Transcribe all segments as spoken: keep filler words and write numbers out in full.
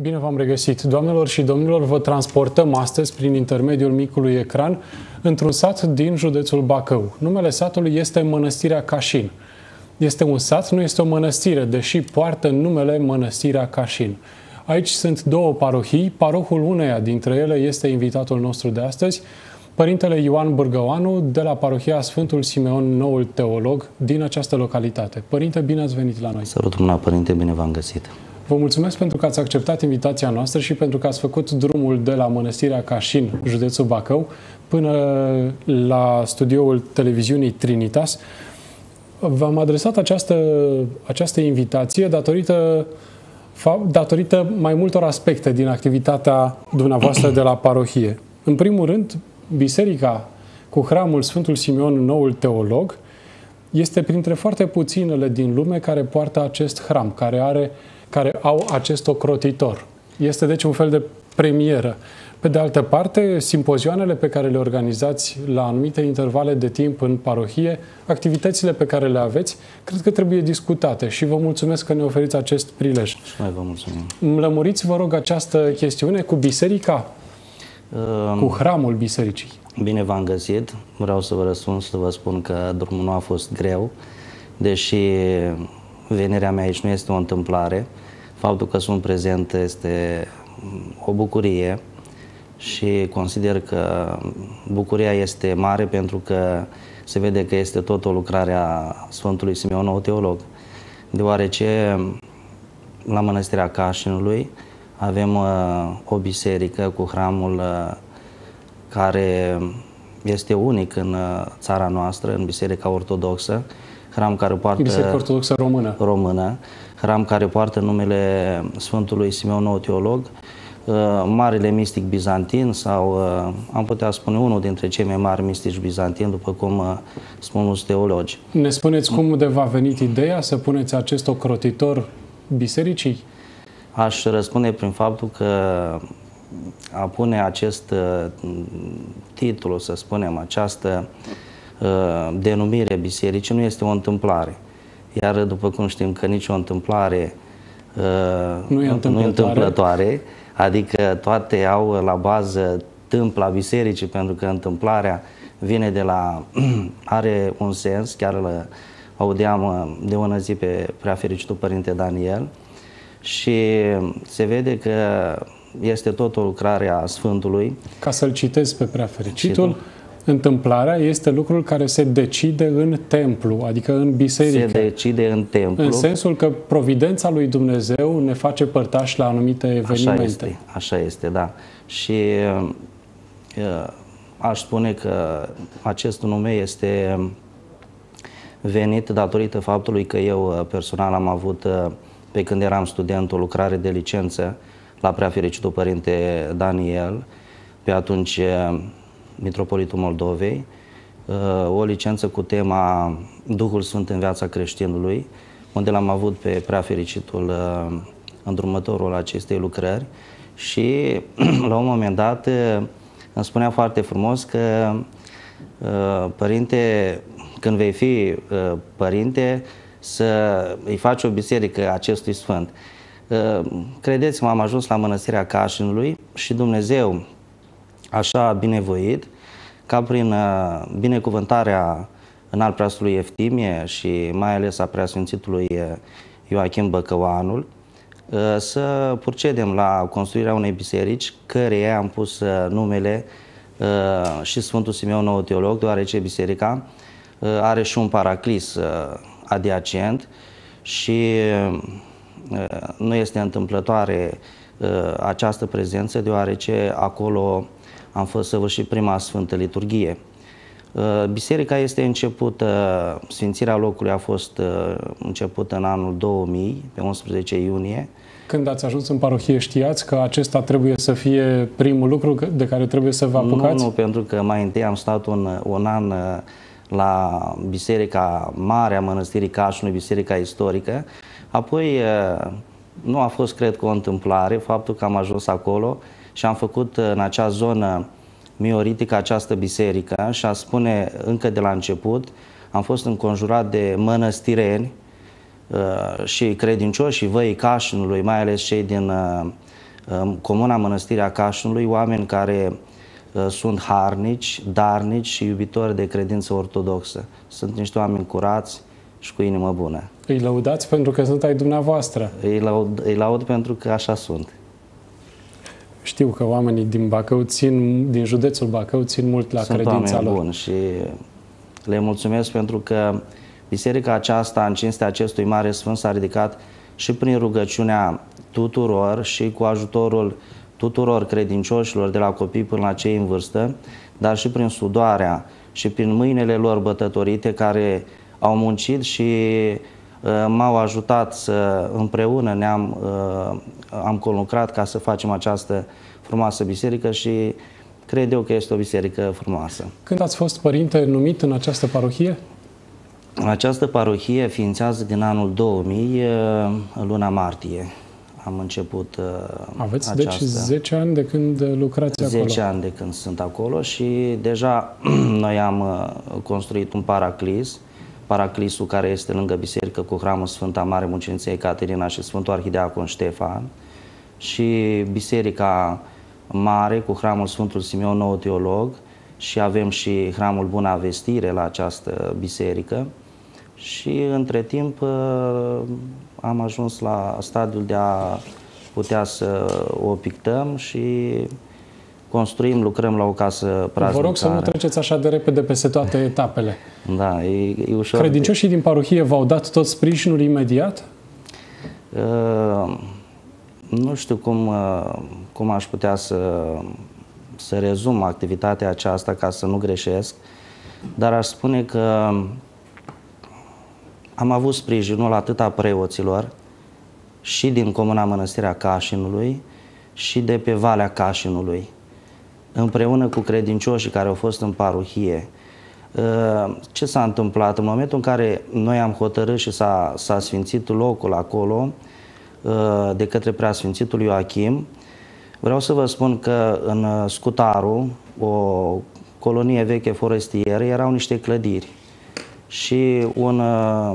Bine v-am regăsit. Doamnelor și domnilor, vă transportăm astăzi prin intermediul micului ecran într-un sat din județul Bacău. Numele satului este Mănăstirea Cașin. Este un sat, nu este o mănăstire, deși poartă numele Mănăstirea Cașin. Aici sunt două parohii, parohul uneia dintre ele este invitatul nostru de astăzi, Părintele Ioan Bârgăoanu, de la parohia Sfântul Simeon, noul teolog, din această localitate. Părinte, bine ați venit la noi! Sărut mâna, Părinte, bine v-am găsit! Vă mulțumesc pentru că ați acceptat invitația noastră și pentru că ați făcut drumul de la Mănăstirea Cașin, județul Bacău, până la studioul televiziunii Trinitas. V-am adresat această, această invitație datorită, datorită mai multor aspecte din activitatea dumneavoastră de la parohie. În primul rând, biserica cu hramul Sfântul Simeon, noul teolog, este printre foarte puținele din lume care poartă acest hram, care, are, care au acest ocrotitor. Este deci un fel de premieră. Pe de altă parte, simpozioanele pe care le organizați la anumite intervale de timp în parohie, activitățile pe care le aveți, cred că trebuie discutate și vă mulțumesc că ne oferiți acest prilej. Și noi vă mulțumim. Îmi lămuriți, vă rog, această chestiune cu biserica, um, cu hramul bisericii. Bine v-am găsit. Vreau să vă răspund, să vă spun că drumul nu a fost greu, deși venirea mea aici nu este o întâmplare. Faptul că sunt prezent este o bucurie și consider că bucuria este mare pentru că se vede că este tot o lucrare a Sfântului Simeon, nou teolog, deoarece la Mănăstirea Cașinului avem uh, o biserică cu hramul uh, care este unic în uh, țara noastră, în Biserica Ortodoxă, hram care poartă Biserica Ortodoxă Română. Română, hram care poartă numele Sfântului Simeon, nou teolog, uh, marele mistic bizantin sau uh, am putea spune unul dintre cei mai mari mistici bizantini, după cum uh, spun mulți teologi. Ne spuneți cum de v-a venit ideea să puneți acest ocrotitor bisericii? Aș răspunde prin faptul că a pune acest uh, titlu, să spunem, această uh, denumire bisericii nu este o întâmplare. Iar după cum știm că nicio întâmplare uh, nu, e întâmplătoare. nu e întâmplătoare, adică toate au la bază tâmpla bisericii, pentru că întâmplarea vine de la, are un sens, chiar îl audeam de o zi pe Preafericitul Părinte Daniel, și se vede că este tot o lucrare a Sfântului. Ca să-l citesc pe Preafericitul, întâmplarea este lucrul care se decide în templu, adică în biserică. Se decide în templu. În sensul că providența lui Dumnezeu ne face părtași la anumite evenimente. Așa este, așa este, da. Și uh, aș spune că acest nume este venit datorită faptului că eu personal am avut, pe când eram student, o lucrare de licență la Preafericitul Părinte Daniel, pe atunci Mitropolitul Moldovei, o licență cu tema Duhul Sfânt în viața creștinului, unde l-am avut pe Preafericitul îndrumătorul acestei lucrări și la un moment dat îmi spunea foarte frumos că părinte, când vei fi părinte, să îi faci o biserică acestui Sfânt. Credeți-mă, am ajuns la Mănăstirea Cașinului și Dumnezeu așa a binevoit ca prin binecuvântarea înalt preasfântului Eftimie și mai ales a preasfințitului Ioachim Băcăoanul să procedem la construirea unei biserici, căreia am pus numele și Sfântul Simeon, nou teolog, deoarece biserica are și un paraclis adiacent și nu este întâmplătoare această prezență, deoarece acolo am fost săvârșit prima Sfântă Liturghie. Biserica este începută, sfințirea locului a fost începută în anul două mii, pe unsprezece iunie. Când ați ajuns în parohie știați că acesta trebuie să fie primul lucru de care trebuie să vă apucați? Nu, nu, pentru că mai întâi am stat un, un an la Biserica Mare a Mănăstirii Cașinului, biserica istorică. Apoi nu a fost, cred că, o întâmplare faptul că am ajuns acolo și am făcut în acea zonă mioritică această biserică și a spune încă de la început, am fost înconjurat de mănăstireni uh, și credincioși și văii Cașinului, mai ales cei din uh, Comuna Mănăstirea Cașinului, oameni care sunt harnici, darnici și iubitori de credință ortodoxă. Sunt niște oameni curați și cu inimă bună. Îi lăudați pentru că sunt ai dumneavoastră. Îi laud, îi laud pentru că așa sunt. Știu că oamenii din Bacău țin, din județul Bacău țin mult la sunt credința oameni lor. buni și le mulțumesc pentru că biserica aceasta, în cinstea acestui mare sfânt, s-a ridicat și prin rugăciunea tuturor și cu ajutorul tuturor credincioșilor, de la copii până la cei în vârstă, dar și prin sudoarea și prin mâinile lor bătătorite, care au muncit și uh, m-au ajutat să împreună ne-am uh, am conlucrat ca să facem această frumoasă biserică și cred eu că este o biserică frumoasă. Când ați fost părinte numit în această parohie? Această parohie ființează din anul două mii, în luna martie. Am început Aveți această... deci zece ani de când lucrați acolo? zece ani de când sunt acolo și deja noi am construit un paraclis, paraclisul care este lângă biserică cu hramul Sfânta Mare Muceniței Caterina și Sfântul Arhideacon Ștefan și biserica mare cu hramul Sfântul Simeon Nou Teolog și avem și hramul Buna Vestire la această biserică. Și între timp am ajuns la stadiul de a putea să o pictăm și construim, lucrăm la o casă praznicară. Vă rog să nu treceți așa de repede peste toate etapele. Da, e, e ușor. Credincioșii din parohie v-au dat tot sprijinul imediat? Uh, nu știu cum, uh, cum aș putea să, să rezum activitatea aceasta ca să nu greșesc, dar aș spune că am avut sprijinul atât a preoților și din Comuna Mănăstirea Cașinului și de pe Valea Cașinului, împreună cu credincioșii care au fost în parohie. Ce s-a întâmplat? În momentul în care noi am hotărât și s-a, s-a sfințit locul acolo de către Preasfințitul Ioachim, vreau să vă spun că în Scutaru, o colonie veche forestieră, erau niște clădiri. Și un uh,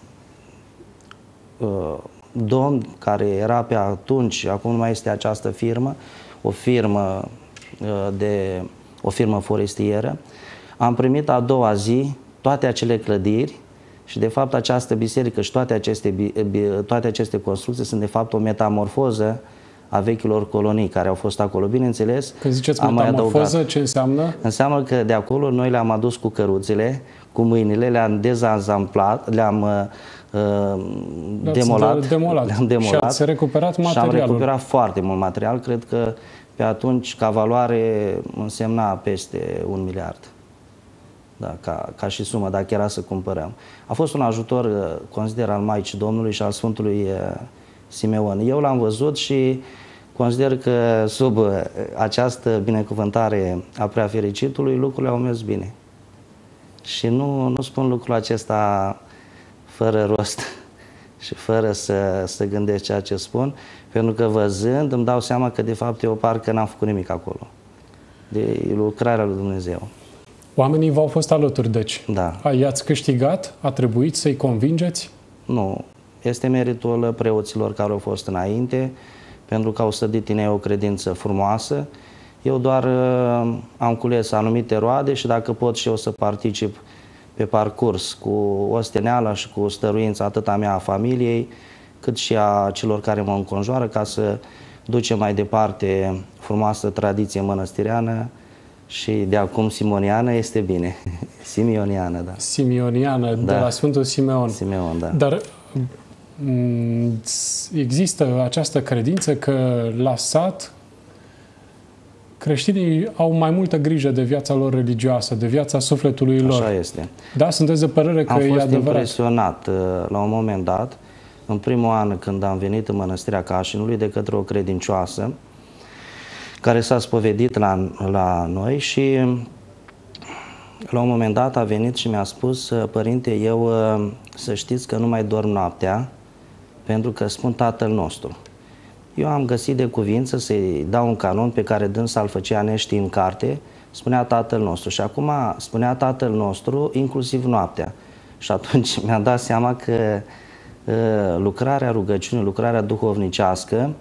uh, domn care era pe atunci, acum nu mai este această firmă, o firmă, uh, de, o firmă forestieră, am primit a doua zi toate acele clădiri și de fapt această biserică și toate aceste, toate aceste construcții sunt de fapt o metamorfoză a vechilor colonii care au fost acolo. Bineînțeles, când ziceți metamorfoză, ce înseamnă? Înseamnă că de acolo noi le-am adus cu căruțele, cu mâinile, le-am dezanzamplat, le-am uh, demolat, de, demolat. le-am demolat și ați recuperat materialul. Și am recuperat foarte mult material. Cred că pe atunci, ca valoare, însemna peste un miliard. Da, ca, ca și sumă, dacă era să cumpărăm. A fost un ajutor, consider, al Maicii Domnului și al Sfântului Simeon. Eu l-am văzut și consider că sub această binecuvântare a Preafericitului lucrurile au mers bine. Și nu, nu spun lucrul acesta fără rost și fără să, să gândesc ceea ce spun, pentru că văzând îmi dau seama că de fapt eu parcă n-am făcut nimic acolo. De lucrarea lui Dumnezeu. Oamenii v-au fost alături, deci. Da. I-ați câștigat? A trebuit să-i convingeți? Nu. Este meritul preoților care au fost înainte, pentru că au sădit în ei o credință frumoasă. Eu doar uh, am cules anumite roade și dacă pot și eu să particip pe parcurs cu osteneala și cu stăruința atât a mea, a familiei, cât și a celor care mă înconjoară, ca să ducem mai departe frumoasă tradiție mănăstireană și de acum simoniană, este bine. Simioniană, da. Simioniană, da. De la Sfântul Simeon. Simeon, da. Dar există această credință că la sat creștinii au mai multă grijă de viața lor religioasă, de viața sufletului lor. Așa este. Da? Sunteți de părere că am e adevărat? Am fost impresionat la un moment dat, în primul an când am venit în Mănăstirea Cașinului, de către o credincioasă care s-a spovedit la, la noi și la un moment dat a venit și mi-a spus: părinte, eu să știți că nu mai dorm noaptea pentru că spun Tatăl nostru. Eu am găsit de cuvință să-i dau un canon pe care dânsa îl făcea nești în carte, spunea Tatăl nostru și acum spunea Tatăl nostru inclusiv noaptea. Și atunci mi-am dat seama că uh, lucrarea rugăciunii, lucrarea duhovnicească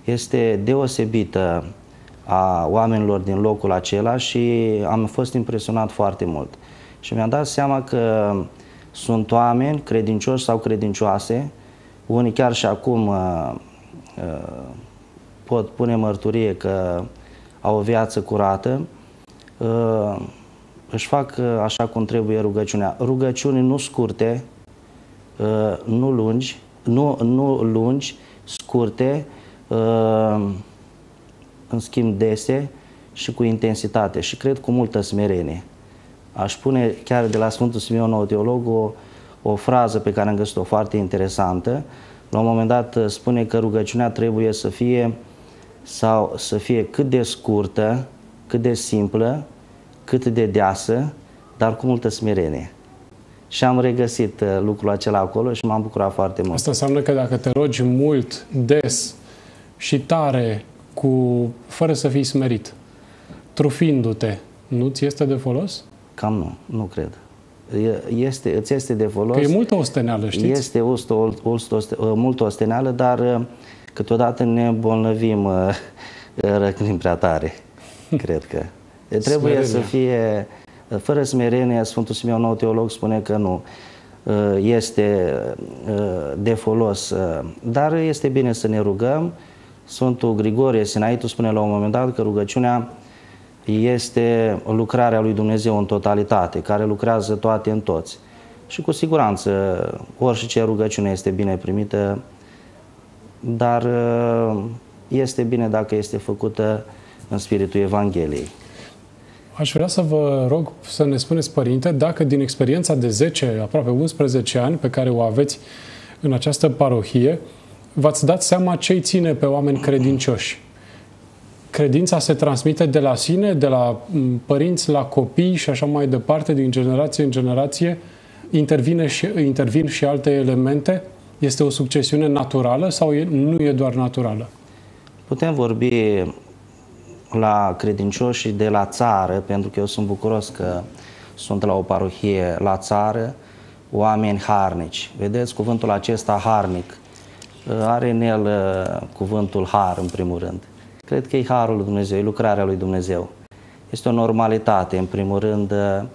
este deosebită a oamenilor din locul acela și am fost impresionat foarte mult. Și mi-am dat seama că sunt oameni credincioși sau credincioase, unii chiar și acum uh, uh, pot pune mărturie că au o viață curată, uh, își fac uh, așa cum trebuie rugăciunea. Rugăciuni nu scurte, uh, nu lungi, nu, nu lungi, scurte, uh, în schimb dese și cu intensitate și cred cu multă smerenie. Aș pune chiar de la Sfântul Simeon Nou Teolog o, o frază pe care am găsit-o foarte interesantă. La un moment dat spune că rugăciunea trebuie să fie sau să fie cât de scurtă, cât de simplă, cât de deasă, dar cu multă smerenie. Și am regăsit lucrul acela acolo și m-am bucurat foarte mult. Asta înseamnă că dacă te rogi mult, des și tare, cu, fără să fii smerit, trufindu-te, nu ți este de folos? Cam nu, nu cred. Este, îți este de folos. Că e multă osteneală, știți? Este multă o, o, osteneală, dar câteodată ne îmbolnăvim, răcnim prea tare. Cred că. Trebuie smerenia. Să fie, fără smerenie, Sfântul Simeon Nou Teolog spune că nu este de folos, dar este bine să ne rugăm. Sfântul Grigorie Sinaitul spune la un moment dat că rugăciunea este lucrarea lui Dumnezeu în totalitate, care lucrează toate în toți. Și cu siguranță orice rugăciune este bine primită, dar este bine dacă este făcută în spiritul Evangheliei. Aș vrea să vă rog să ne spuneți, Părinte, dacă din experiența de zece, aproape unsprezece ani pe care o aveți în această parohie, v-ați dat seama ce îi ține pe oameni credincioși. Credința se transmite de la sine, de la părinți la copii și așa mai departe, din generație în generație. Intervine și, intervin și alte elemente? Este o succesiune naturală sau e, nu e doar naturală? Putem vorbi la credincioși de la țară, pentru că eu sunt bucuros că sunt la o parohie la țară, oameni harnici. Vedeți, cuvântul acesta harnic are în el cuvântul har, în primul rând. Cred că e harul lui Dumnezeu, e lucrarea lui Dumnezeu. Este o normalitate, în primul rând,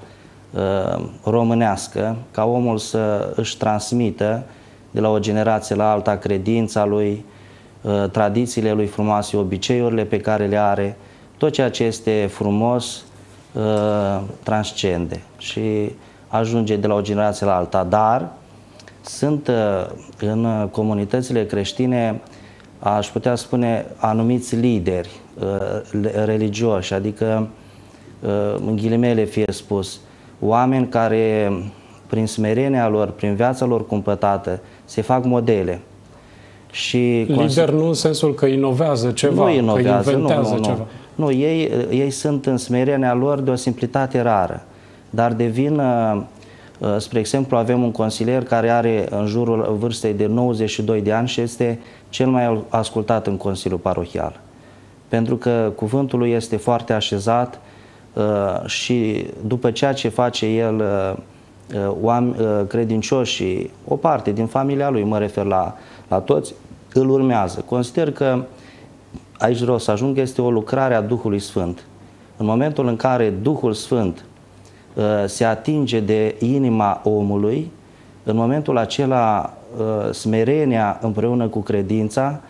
românească, ca omul să își transmită de la o generație la alta credința lui, tradițiile lui frumoase, obiceiurile pe care le are. Tot ceea ce este frumos transcende și ajunge de la o generație la alta. Dar sunt în comunitățile creștine, aș putea spune, anumiți lideri religioși, adică, în ghilimele fie spus, oameni care, prin smerenia lor, prin viața lor cumpătată, se fac modele. Și lider nu în sensul că inovează ceva, nu inovează, că inventează nu, nu, ceva. Nu, nu ei, ei sunt în smerenia lor de o simplitate rară, dar devin, spre exemplu, avem un consilier care are în jurul vârstei de nouăzeci și doi de ani și este cel mai ascultat în Consiliul Parohial. Pentru că cuvântul lui este foarte așezat și după ceea ce face el, oameni credincioși și o parte din familia lui, mă refer la, la toți, îl urmează. Consider că aici vreau să ajung, este o lucrare a Duhului Sfânt. În momentul în care Duhul Sfânt se atinge de inima omului, în momentul acela smerenia împreună cu credința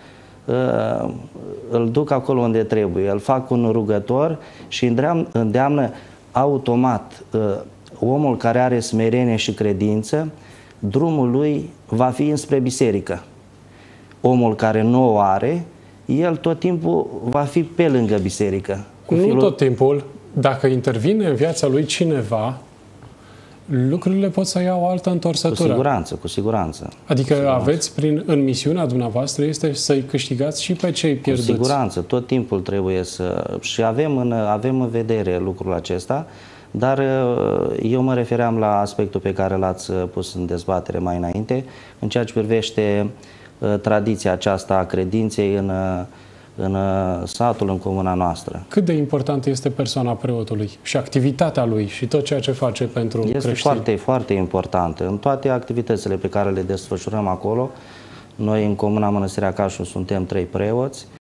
îl duc acolo unde trebuie, îl fac un rugător și îndeamnă automat omul care are smerenie și credință, drumul lui va fi înspre biserică. Omul care nu o are, el tot timpul va fi pe lângă biserică. Cu nu filul... tot timpul. Dacă intervine în viața lui cineva, lucrurile pot să iau o altă întorsătură. Cu siguranță, cu siguranță. Adică cu siguranță. aveți, prin, în misiunea dumneavoastră, este să-i câștigați și pe cei pierduți. Cu siguranță, tot timpul trebuie să... Și avem în, avem în vedere lucrul acesta, dar eu mă refeream la aspectul pe care l-ați pus în dezbatere mai înainte, în ceea ce privește tradiția aceasta a credinței în, în satul, în comuna noastră. Cât de importantă este persoana preotului și activitatea lui și tot ceea ce face pentru creștini? Este foarte, foarte importantă. În toate activitățile pe care le desfășurăm acolo, noi în comuna Mănăstirea Cașul suntem trei preoți,